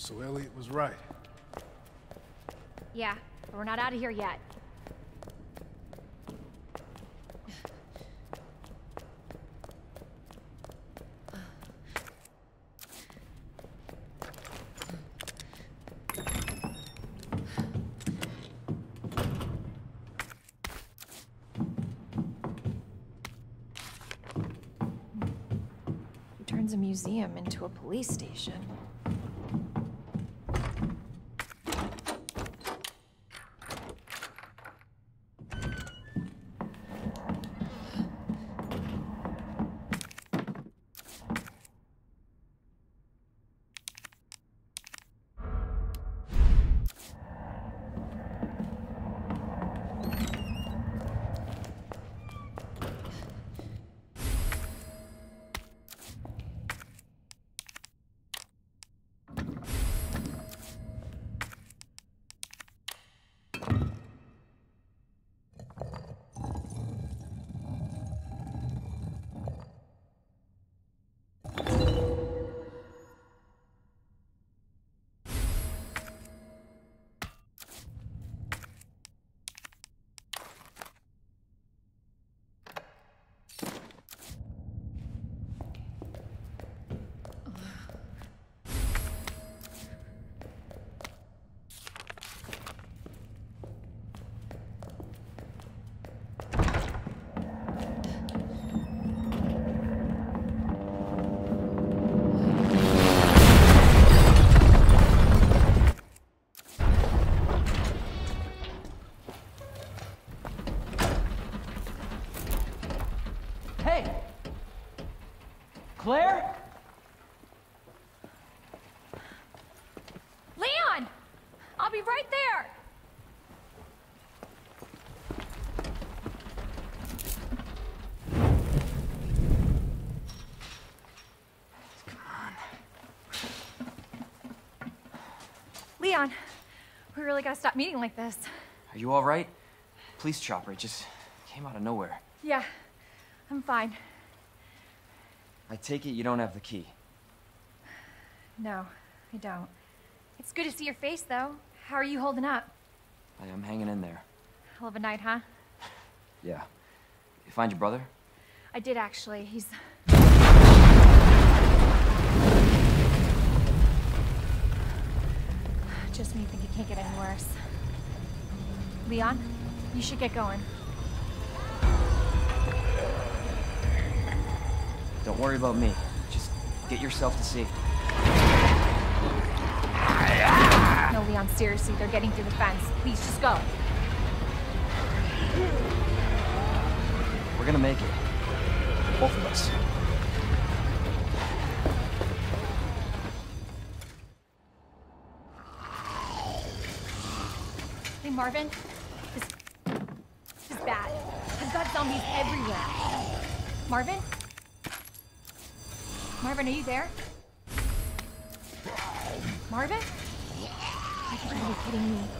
So Elliot was right. Yeah, but we're not out of here yet. Who turns a museum into a police station? Claire? Leon! I'll be right there! Come on. Leon, we really gotta stop meeting like this. Are you all right? Police chopper, it just came out of nowhere. Yeah, I'm fine. I take it you don't have the key. No, I don't. It's good to see your face, though. How are you holding up? I am hanging in there. Hell of a night, huh? Yeah. You find your brother? I did, actually. He's... Just when you think it can't get any worse. Leon, you should get going. Don't worry about me. Just get yourself to safety. No, Leon, seriously, they're getting through the fence. Please, just go. We're gonna make it. Both of us. Hey, Marvin. This is bad. I've got zombies everywhere. Marvin? Marvin, are you there? Marvin? You gotta be kidding me.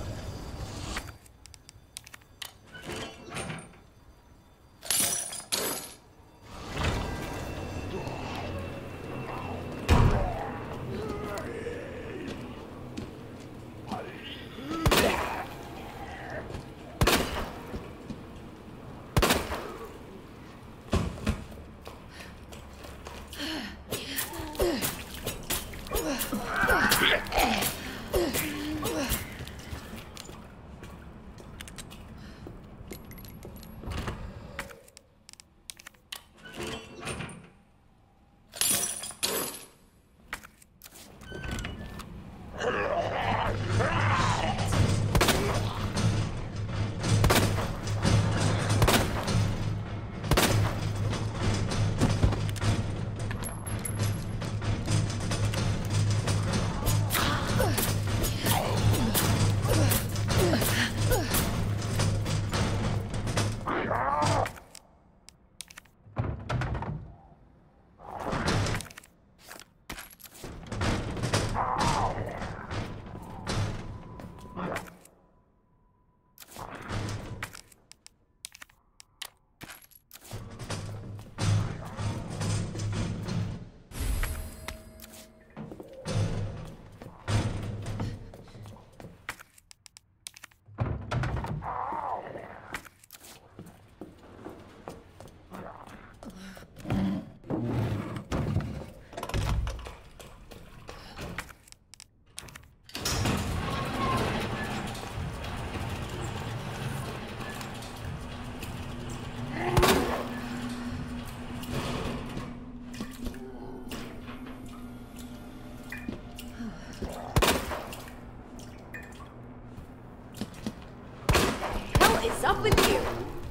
hell is up with you?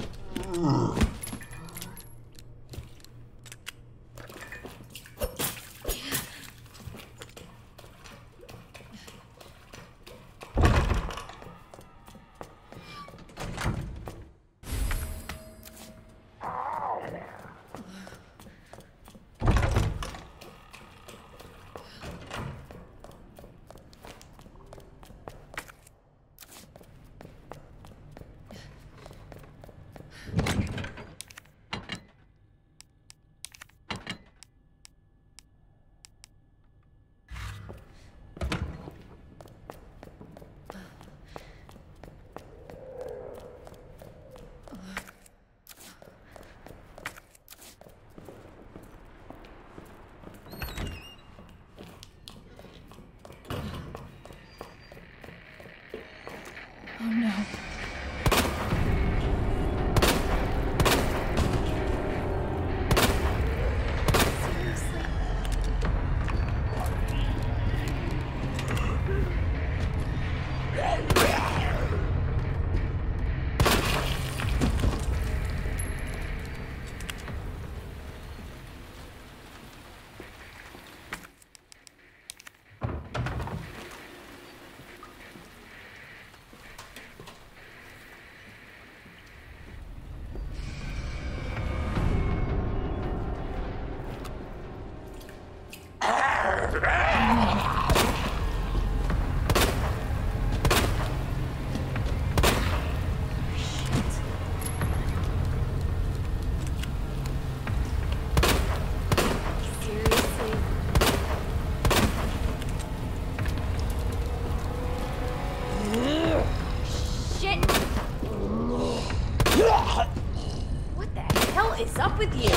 Oh no. Seriously? What the hell is up with you?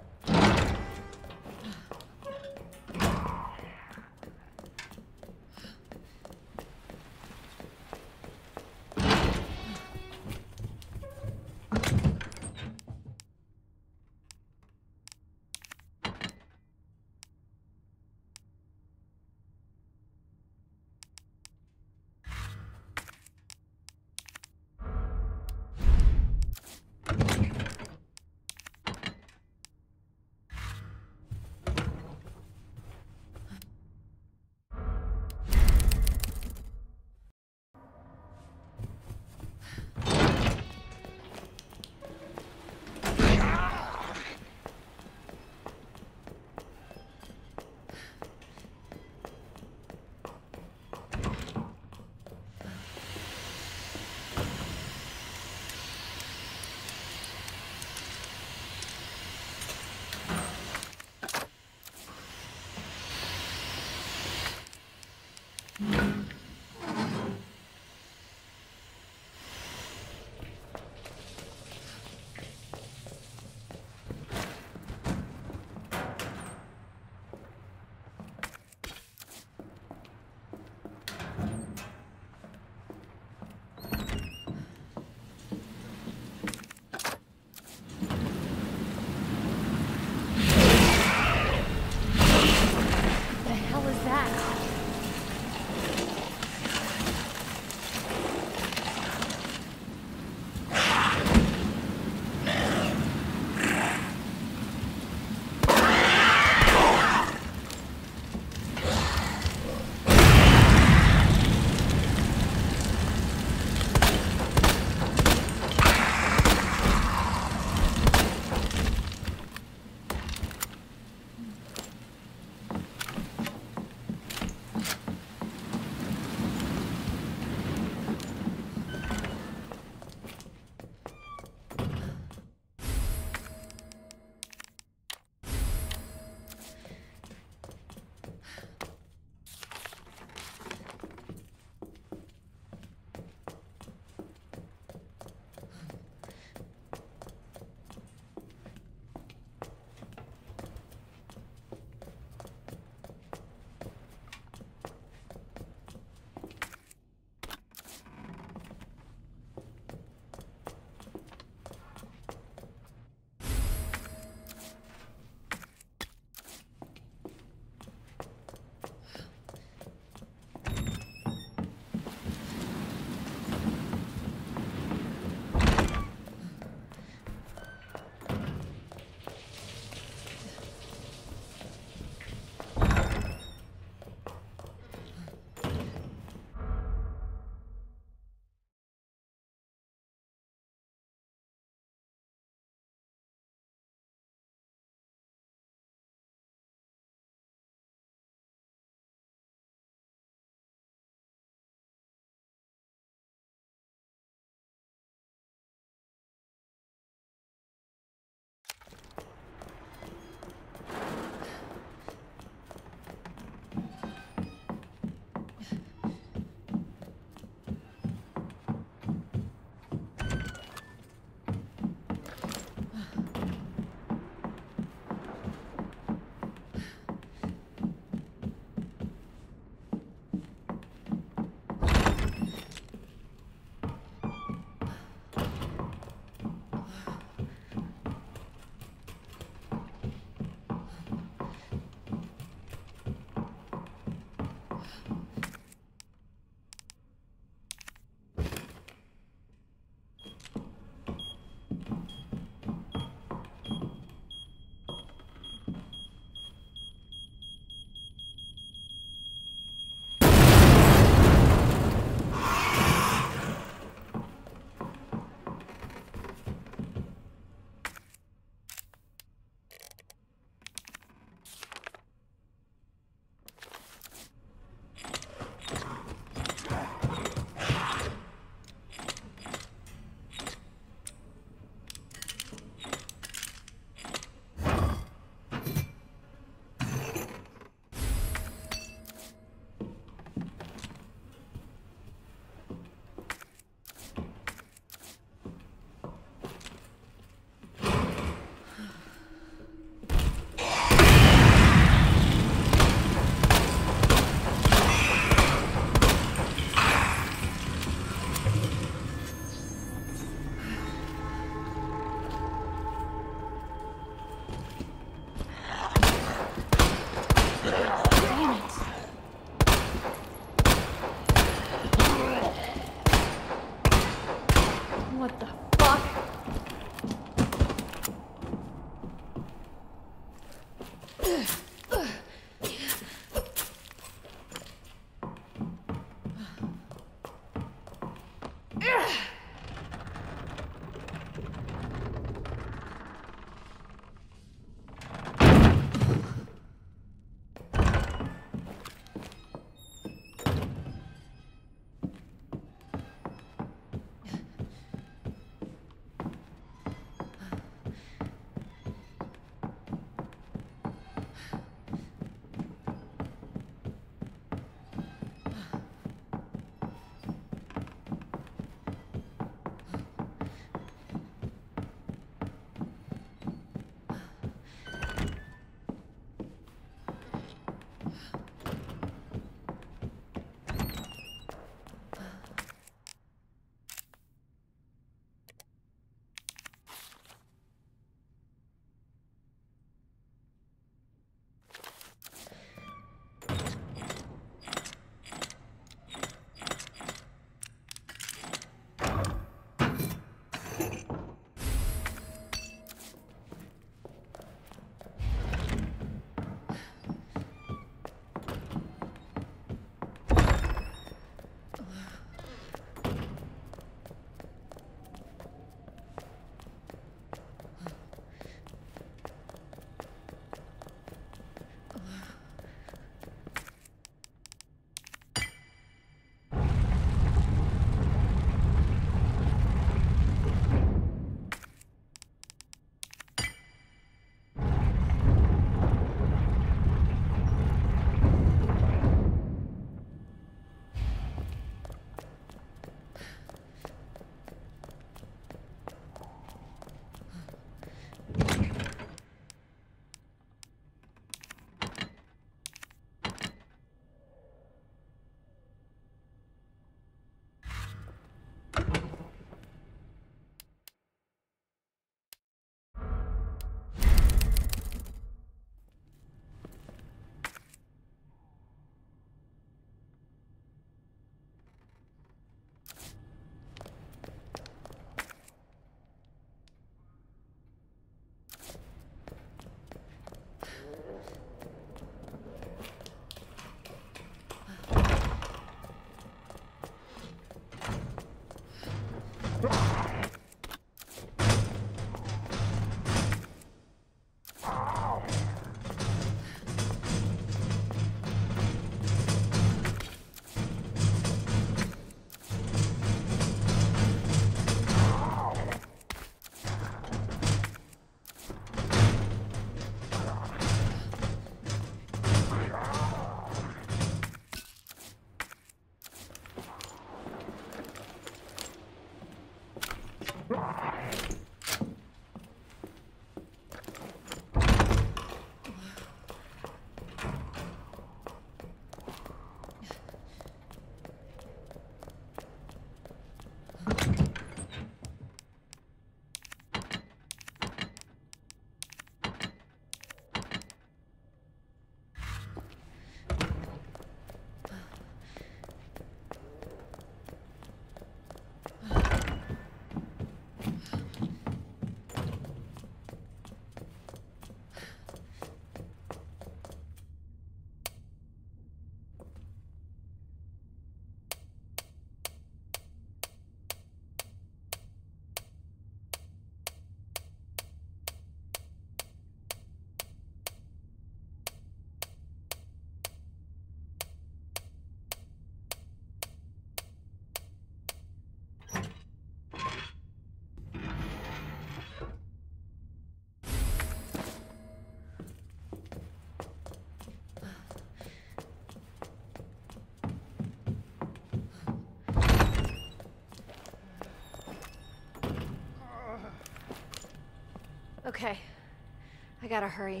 Okay. I gotta hurry.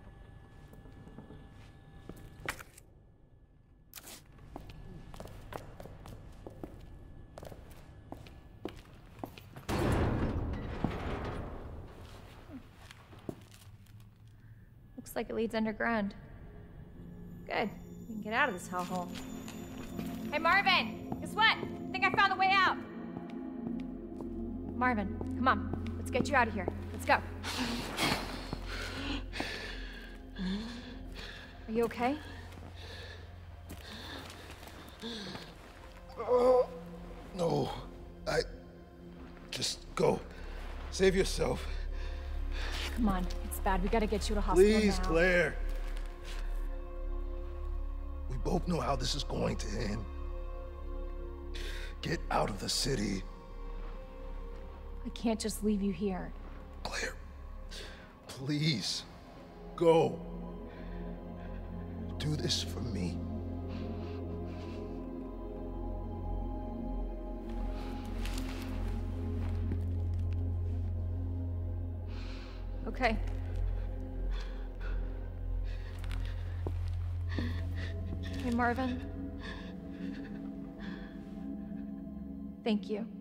Looks like it leads underground. Good. We can get out of this hellhole. Hey, Marvin! Guess what? I think I found the way out! Marvin, come on. Let's get you out of here. Let's go. Are you okay? Oh, no. Just go. Save yourself. Come on. It's bad. We gotta get you to hospital Please, now. Claire. We both know how this is going to end. Get out of the city. I can't just leave you here. Claire, please, go. Do this for me. Okay. Hey, Marvin. Thank you.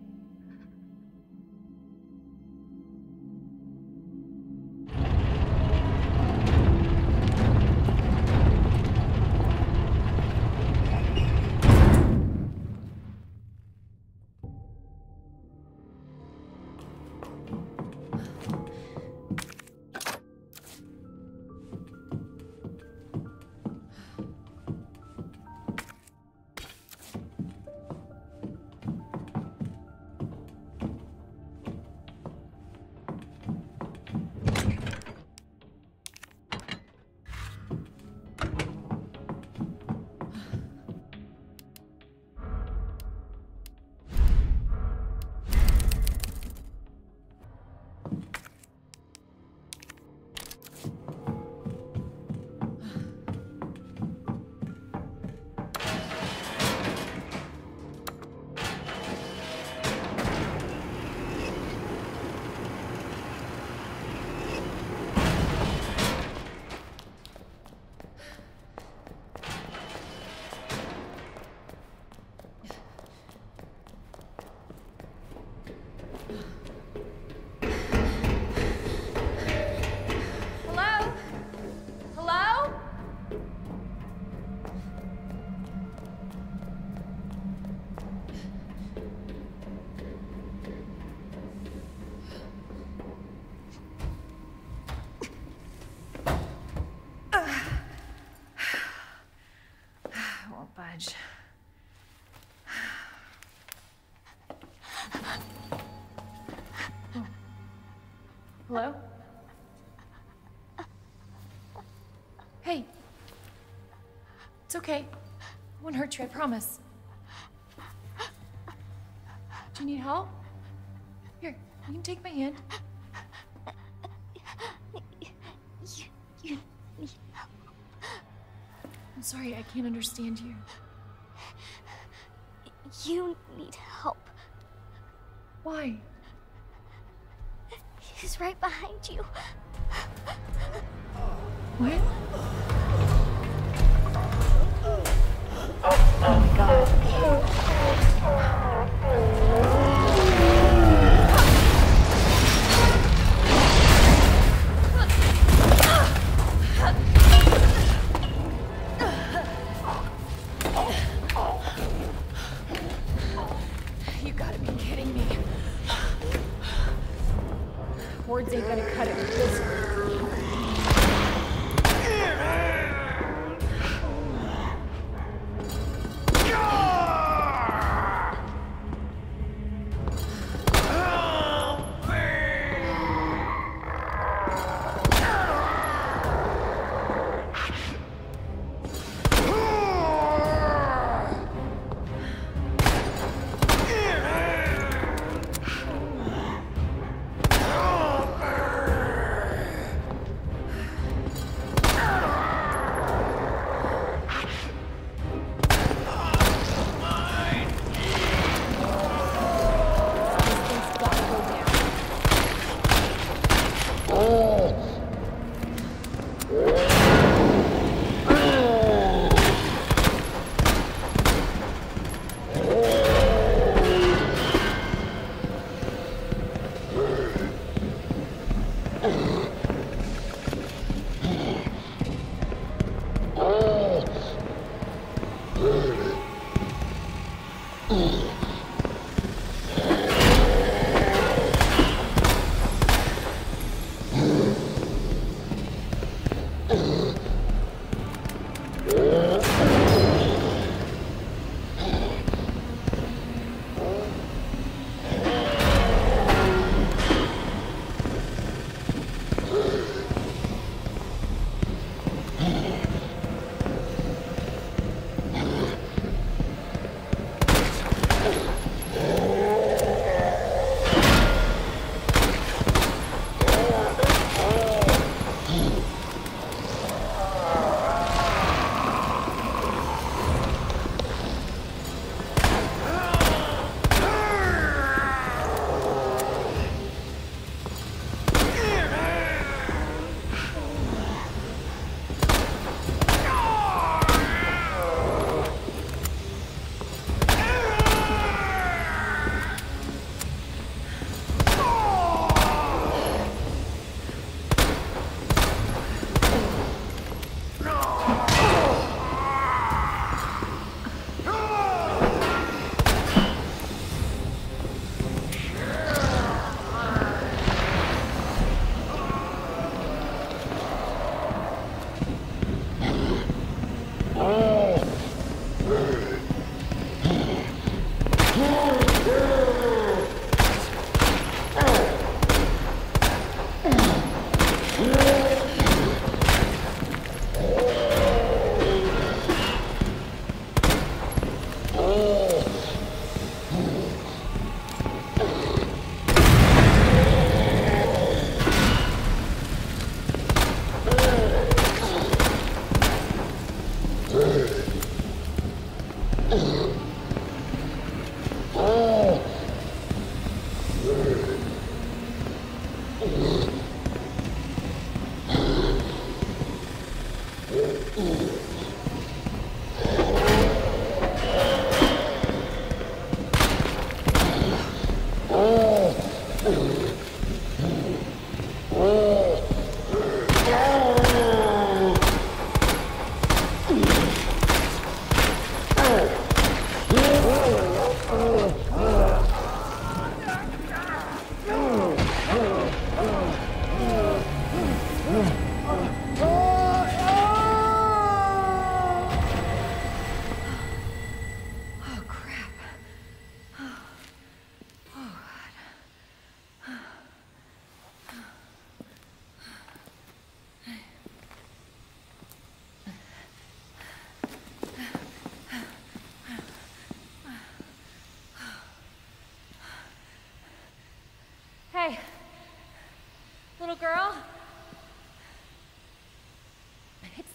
Hello? Hey. It's okay. I won't hurt you, I promise. Do you need help? Here, you can take my hand. You need help. I'm sorry, I can't understand you. You need help. Why? He's right behind you. What? You gotta be kidding me. Hordes ain't gonna cut it with this.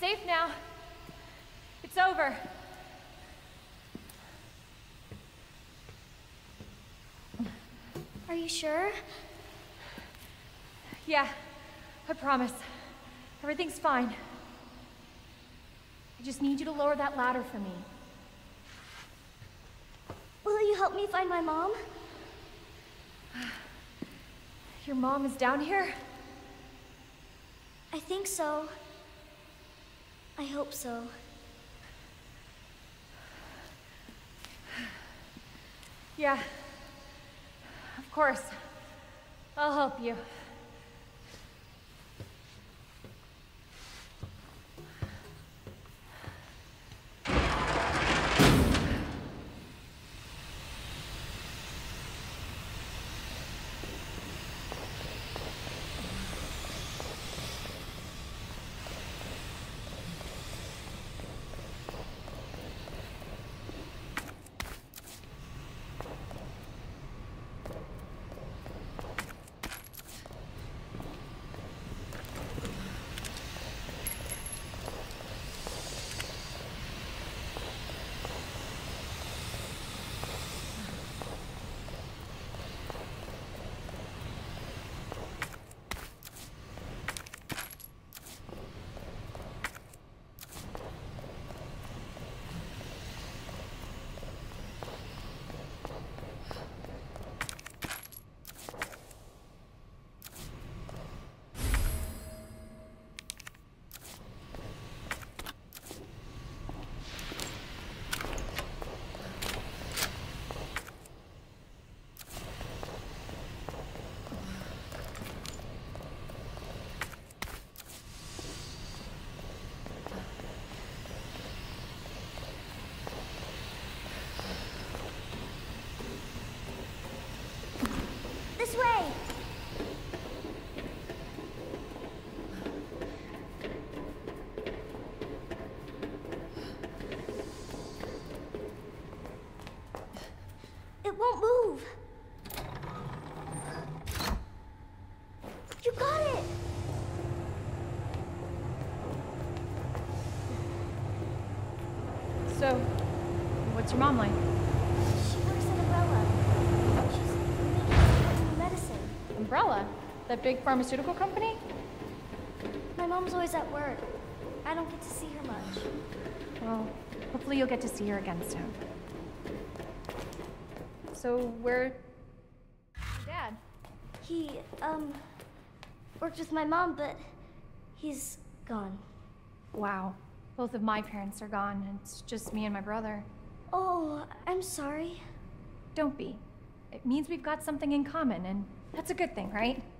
safe now. It's over. Are you sure? Yeah, I promise. Everything's fine. I just need you to lower that ladder for me. Will you help me find my mom? Your mom is down here? I think so. I hope so. Yeah. Of course. I'll help you. This way! It won't move. You got it! So, what's your mom like? She works at Umbrella. She's making medicine. Umbrella? That big pharmaceutical company? My mom's always at work. I don't get to see her much. Well, hopefully you'll get to see her again soon. So, where's your dad? He, worked with my mom, but he's gone. Wow. Both of my parents are gone, and it's just me and my brother. Oh, I'm sorry. Don't be. It means we've got something in common, and that's a good thing, right?